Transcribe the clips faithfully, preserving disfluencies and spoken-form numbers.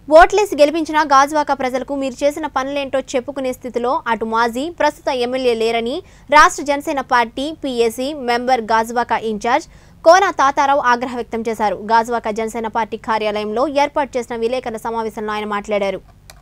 ఓట్లేసి గెలిపించిన గాజువాక ప్రజలకు మీరు చేసిన పనులేంటో చెప్పుకునే స్థితిలో అటు మాజీ ప్రస్తుత ఎమ్మెల్యే లేరని రాష్ట్ర Janasena party PAC member Gajuwaka incharge Kona Tatarao ఆగ్రహం వ్యక్తం చేశారు. గాజువాక జనసేన పార్టీ కార్యాలయంలో ఏర్పాటు చేసిన విలేకరుల సమావేశంలో ఆయన మాట్లాడారు.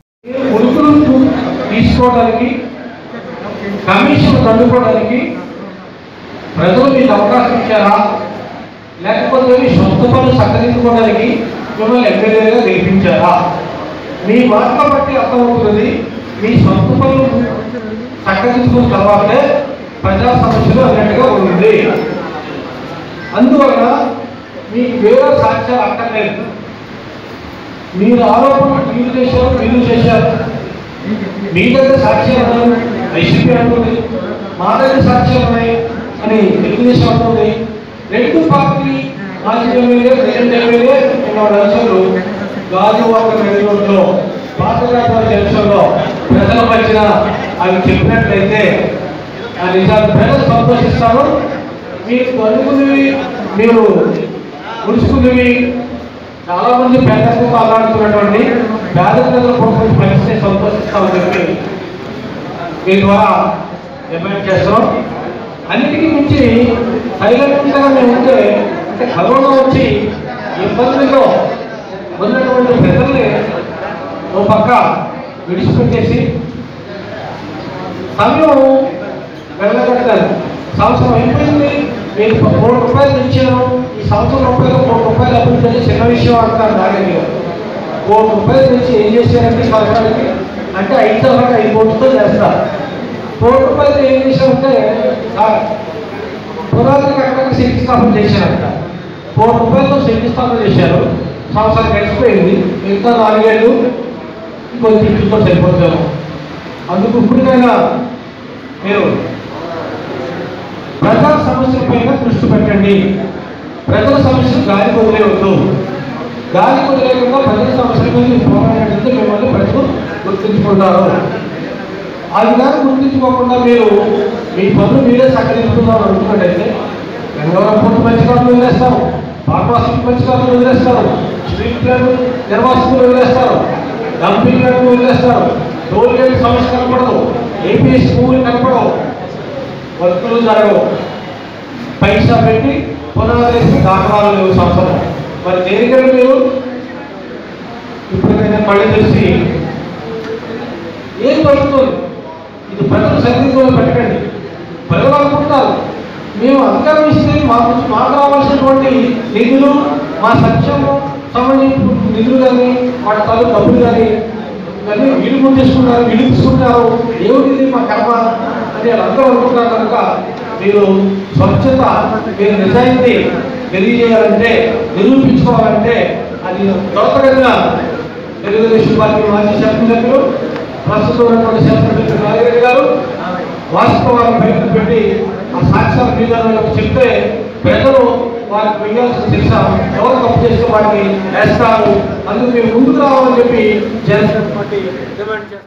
ప్రజలు మీకు అవకాశం ఇచ్చారా లేకపోతే మీ సొంత పనులు సక్కదించుకోవడానికి మిమ్మల్ని ఎమ్మెల్యేగా గెలిపించారా? మీ మాటలు బట్టి అర్థమవుతున్నది మీ సొంత పనులు సక్కదించుకున్న తర్వాతే ప్రజా సమస్యలు అన్నట్టుగా ఉంది. అందువలన మీకు వేరే సాక్ష్యాలు అక్కర్లేదు. మీరు ఆరోపణ మీరు చేశారు మీరు చేశారు మీ దగ్గర సాక్ష్యాలు ఉన్నాయి, వైసీపీ అంటుంది, మా దగ్గర సాక్ష్యాలు ఉన్నాయి అని తెలుగుదేశం అంటుంది. రెండు పార్టీ మాజీ ఎమ్మెల్యే రెండు ఎమ్మెల్యే రాష్ట్రంలో గాజువాక నెల్లూరులో పాతరాజు జంక్షన్లో ప్రజల మధ్యన అవి చెప్పినట్లయితే ఆ నిజాలు ప్రజలు సంతోషిస్తారు. మీరు అనుకున్నవి మీరు ముడుచుకున్నవి చాలా మంది పేదలకు మాట్లాడుతున్నటువంటి పేద ప్రజల కోసం పరిస్థితి సంతోషిస్తామని చెప్పి మీ ద్వారా డిమాండ్ చేస్తాం. అన్నిటికీ మించి సైలెంట్గా మేము ఉంటే అంటే కరోనా వచ్చి ఇబ్బందిలో ఉన్నటువంటి ప్రజల్ని ఓ పక్క విడిచిపెట్టేసి సమయం వెళ్ళగట్టారు. సంవత్సరం అయిపోయింది, మీరు మూడు రూపాయలు ఇచ్చాను, ఈ సంవత్సరం రూపాయలు మూడు రూపాయలు అభివృద్ధి చిన్న విషయం అంటారు. నాగండి కోటి రూపాయలు తెచ్చి ఏం చేశారంటే సంవత్సరానికి అంటే ఐదు సంవత్సరాలు ఐదు కోట్లతో చేస్తారు. కోటి రూపాయలు ఏం చేశారంటే పురాతన కట్టడానికి శంకుస్థాపన చేశారంట. కోటి రూపాయలతో శంకుస్థాపన చేశారు. సంవత్సరం గడిచిపోయింది, మిగతా నాలుగేళ్ళు ఇంకొంచెం ఇంటితో సరిపోతాము. అందుకు ఇప్పటికైనా మీరు ప్రజా సమస్యల పైన దృష్టి పెట్టండి. ప్రజల సమస్యలు గాలి వదిలేవద్దు. గాలి వదిలేకుండా ప్రజల సమస్యల మీద పోరాడితే మిమ్మల్ని ప్రజలు గుర్తించుకుంటారు. ఆ విధానం గుర్తించుకోకుండా మీరు మీ పనులు మీరే సక్కదించుకుందామని అనుకున్నట్టయితే గంగవరం పోర్టు పంచకాలను వదిలేస్తారు, పార్పాస్టిక్ పంచకాలను వదిలేస్తారు, స్ట్రీట్ ప్లాన్ నిర్వాసితులు వదిలేస్తారు, డంపింగ్ ప్లాన్ వదిలేస్తారు, టోల్ గేట్ సమస్య కనపడదు, ఏపీఎస్ భూములు కనపడవు, వర్కులు జరగవు. పైసా పెట్టి పునాదేసి దాఖలాలు లేవు సంవత్సరం. మరి దేనికైనా మీరు ఇప్పటికైనా మళ్ళీ తెలిసి ఏం జరుగుతుంది? ఇది ప్రజలు సరిదిద్దులో పెట్టకండి. ప్రజలు అనుకుంటారు మేము అధికారం ఇస్తే మాకు మాకు రావాల్సినటువంటి నిధులు మా సత్యము సంబంధించిన నిధులు కానీ వాటి తాలూ డబ్బులు కానీ ఇవన్నీ వీళ్ళు ముందు తీసుకుంటారు, వీళ్ళు తీసుకుంటారు, ఏమిటి మా కర్మ అని అందరూ అనుకుంటారు. కనుక మీరు స్వచ్ఛత మీరు నిజాయితీ తెలియజేయాలంటే నిరూపించుకోవాలంటే అది దోతకంగా తెలుగుదేశం పార్టీ మాజీ శాసనసభ్యులు ప్రస్తుతం ఉన్నటువంటి శాసనసభ్యులు నాగిరెడ్డి గారు వాస్తవాన్ని బయటకు పెట్టి ఆ సాక్ష్యాల మీద చెప్తే ప్రజలు వారికి వెయ్యాల్సిన శిక్ష ఎవరు తప్పు చేస్తే వాటిని వేస్తారు. అందుకు మేము ముందుకు రావాలని చెప్పి జనసేన పార్టీ డిమాండ్ చేస్తారు.